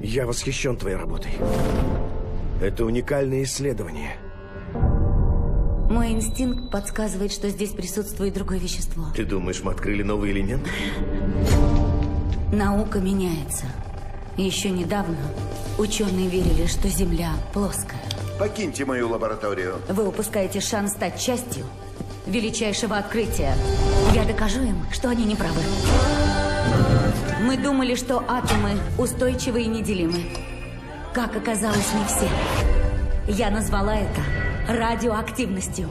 Я восхищен твоей работой. Это уникальное исследование. Мой инстинкт подсказывает, что здесь присутствует другое вещество. Ты думаешь, мы открыли новый элемент? Наука меняется. Еще недавно ученые верили, что Земля плоская. Покиньте мою лабораторию. Вы упускаете шанс стать частью величайшего открытия. Я докажу им, что они не правы. Мы думали, что атомы устойчивы и неделимы. Как оказалось, не все. Я назвала это радиоактивностью.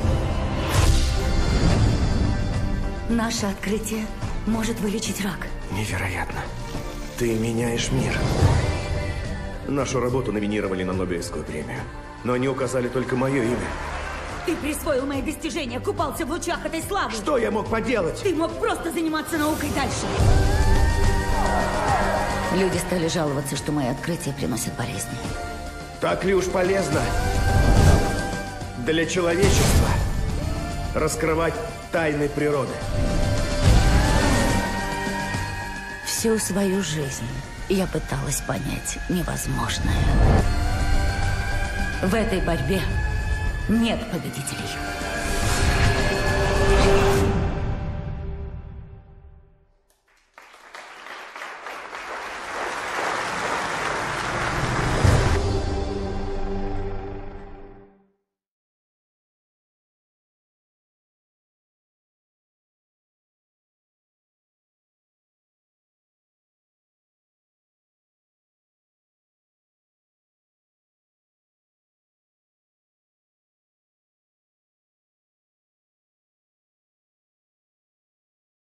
Наше открытие может вылечить рак. Невероятно. Ты меняешь мир. Нашу работу номинировали на Нобелевскую премию. Но они указали только мое имя. Ты присвоил мои достижения, купался в лучах этой славы. Что я мог поделать? Ты мог просто заниматься наукой дальше. Люди стали жаловаться, что мои открытия приносят болезни. Так ли уж полезно для человечества раскрывать тайны природы? Всю свою жизнь я пыталась понять невозможное. В этой борьбе нет победителей.